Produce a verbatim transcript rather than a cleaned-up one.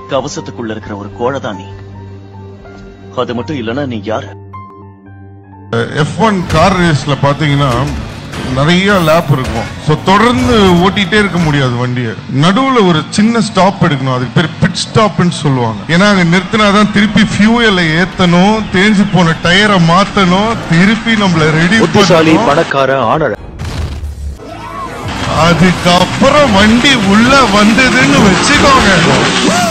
கவசத்துக்குள்ள இருக்கிற ஒரு கோழை தான் நீ. அது மட்டும் இல்லனா நீ யாரு? எஃப் ஒன் கார் ரேஸ்ல பாத்தீங்கன்னா நிறைய லேப் இருக்கும். சோ தொடர்ந்து ஓட்டிட்டே இருக்க முடியாது வண்டியை. நடுவுல ஒரு சின்ன ஸ்டாப் எடுக்கணும். அதுக்கு பேர் பிட் ஸ்டாப்னு சொல்லுவாங்க. ஏன்னா அங்க நிறுத்தினாதான் திருப்பி ஃபியூயலை ஏத்தணும், தேஞ்சு போன டயரை மாத்தணும், திருப்பி நம்மள ரெடி பண்ணணும். பணக்கார ஆனர அதுக்கப்புறம் வண்டி உள்ள வந்ததுன்னு வச்சுக்கோங்க,